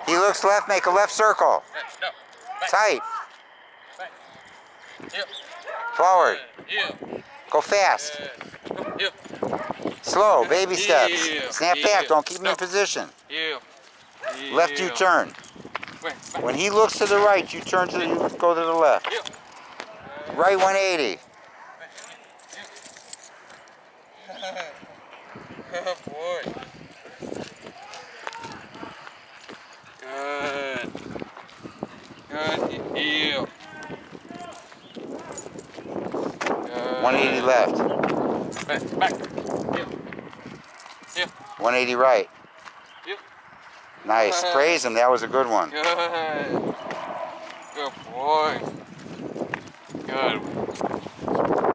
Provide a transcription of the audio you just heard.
He looks left, make a left circle. No. Back. Tight. Back. Yep. Forward. Yeah. Go fast. Yep. Slow, baby steps. Yeah. Snap back, don't keep him in position. Yeah. Left U-turn. When he looks to the right, you turn to the, you go to the left. Right 180. Oh boy. Good. Good. Yeah. Good. 180 left. Back. Yeah. 180 right. Yeah. Nice. Praise him. That was a good one. Good. Good boy. Good.